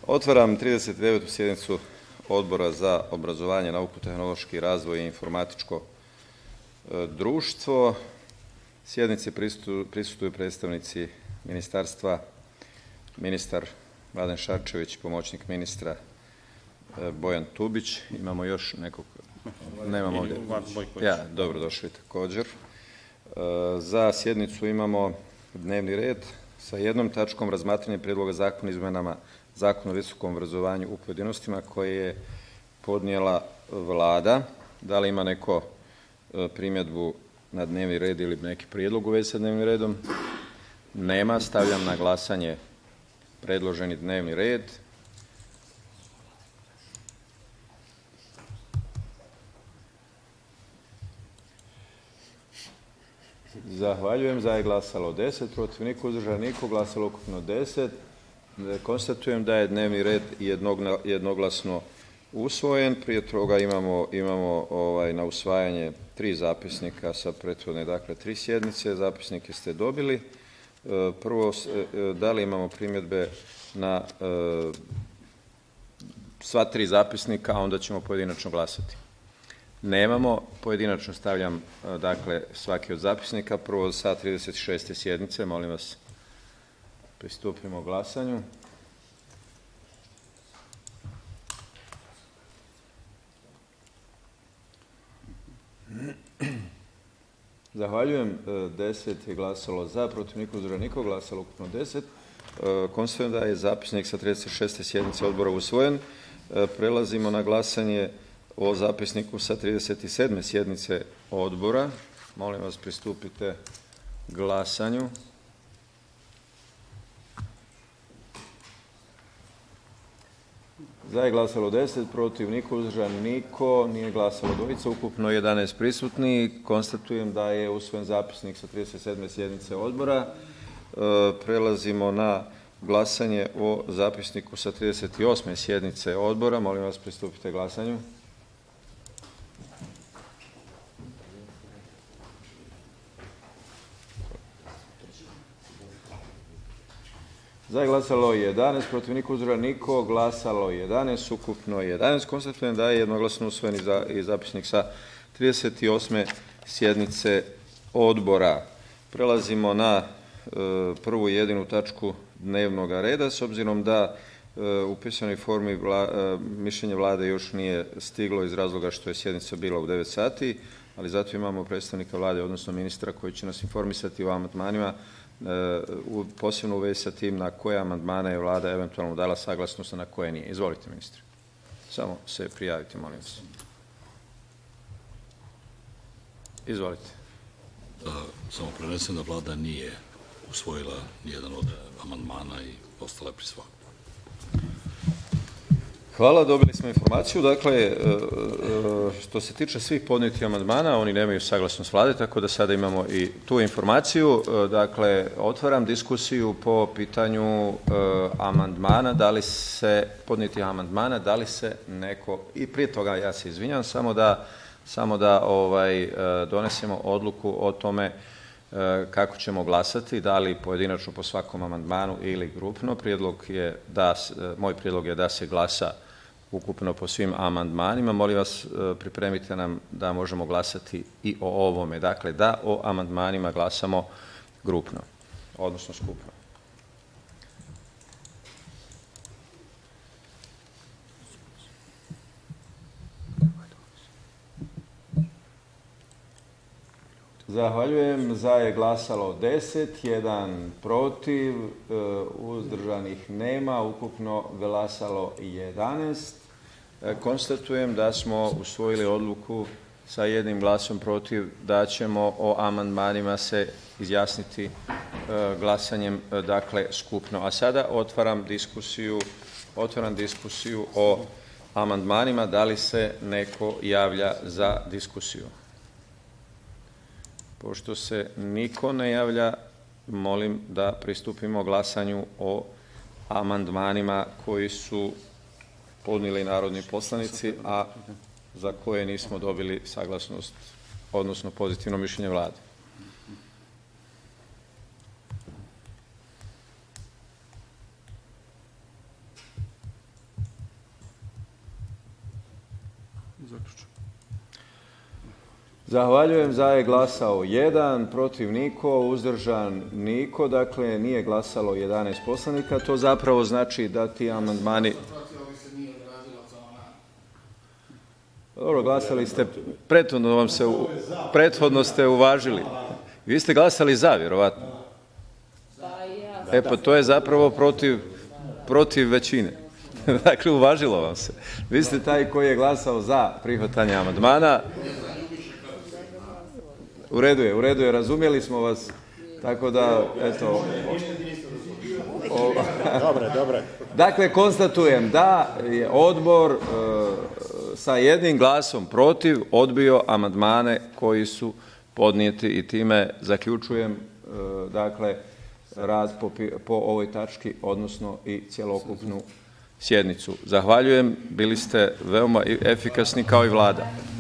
Otvaram 39. sjednicu Odbora za obrazovanje, nauku, tehnološki razvoj i informatičko društvo. Sjednici prisustvuju predstavnici ministarstva, ministar Mladen Šarčević, pomoćnik ministra Bojan Tubić. Imamo još nekog? Nemamo ovdje. Ja, dobro došli također. Za sjednicu imamo dnevni red sa jednom tačkom razmatranje prijedloga zakona o izmenama Zakona o visokom obrazovanju u pojedinostima koje je podnijela Vlada. Da li ima neko primjedbu na dnevni red ili neki prijedlog u vezi sa dnevnim redom? Nema. Stavljam na glasanje predloženi dnevni red. Zahvaljujem. Za je glasalo 10, protiv niko, uzdržan niko, glasalo ukupno 10. Konstatujem da je dnevni red jednoglasno usvojen. Prije toga imamo na usvajanje 3 zapisnika sa prethodne, dakle 3 sjednice. Zapisnike ste dobili. Prvo, da li imamo primjedbe na sva 3 zapisnika, a onda ćemo pojedinačno glasati? Nemamo. Pojedinačno stavljam, dakle, svaki od zapisnika. Prvo sa 36. sjednice, molim vas, pristupimo glasanju. Zahvaljujem. 10 je glasalo za, protiv niko, uzdržan niko, glasalo ukupno 10. Konstatujem da je zapisnik sa 36. sjednice odbora usvojen. Prelazimo na glasanje o zapisniku sa 37. sjednice odbora. Molim vas, pristupite glasanju. Za je glasalo 10, protiv niko, uzdržan niko, nije glasalo 2, ukupno 11 prisutni. Konstatujem da je usvojen zapisnik sa 37. sjednice odbora. Prelazimo na glasanje o zapisniku sa 38. sjednice odbora. Molim vas, pristupite glasanju. Za je glasalo 11, protiv niko, uzdržan niko, glasalo 11, ukupno 11. Konstatujem da je jednoglasno usvojen i zapisnik sa 38. sjednice odbora. Prelazimo na prvu i jedinu tačku dnevnog reda, s obzirom da u pisanoj formi mišljenje Vlade još nije stiglo iz razloga što je sjednica bila u 9 sati, ali zato imamo predstavnika Vlade, odnosno ministra, koji će nas informisati o amandmanima, posebno u vezi sa tim na koje amandmane je Vlada eventualno dala saglasnost, a na koje nije. Izvolite, ministre. Samo se prijavite, molim vas. Izvolite. Samo prenesem da Vlada nije usvojila nijedan od amandmana i ostala je pri svom. Hvala, dobili smo informaciju. Dakle, što se tiče svih podnijetih amandmana, oni nemaju saglasnost Vlade, tako da sada imamo i tu informaciju. Dakle, otvaram diskusiju po pitanju amandmana, podnijetih amandmana, da li se neko, i prije toga ja se izvinjam, samo da donesemo odluku o tome kako ćemo glasati, da li pojedinačno po svakom amandmanu ili grupno. Moj prijedlog je da se glasa ukupno po svim amandmanima. Molim vas, pripremite nam da možemo glasati i o ovome. Dakle, da o amandmanima glasamo grupno, odnosno skupno. Zahvaljujem. Za je glasalo 10, 1 protiv, uzdržanih nema, ukupno glasalo 11. Konstatujem da smo usvojili odluku sa jednim glasom protiv da ćemo o amandmanima se izjasniti glasanjem, dakle, skupno. A sada otvaram diskusiju o amandmanima. Da li se neko javlja za diskusiju? Pošto se niko ne javlja, molim da pristupimo glasanju o amandmanima koji su podnijeli narodni poslanici, a za koje nismo dobili saglasnost, odnosno pozitivno mišljenje Vlade. zaključak. Zahvaljujem. Za je glasao 1, protiv niko, uzdržan niko, dakle nije glasalo 11 poslanika. To zapravo znači da ti amandmani... Dobro, glasali ste, prethodno ste uvažili. Vi ste glasali za, vjerovatno. Pa to je zapravo protiv većine. Dakle, uvažilo vam se. Vi ste taj koji je glasao za prihvatanje amandmana. U redu je, razumjeli smo vas, tako da, eto... Dobre. Dakle, konstatujem da je odbor sa jednim glasom protiv odbio amandmane koji su podnijeti i time zaključujem, dakle, rad po ovoj tački, odnosno i cjelokupnu sjednicu. Zahvaljujem, bili ste veoma efikasni kao i Vlada.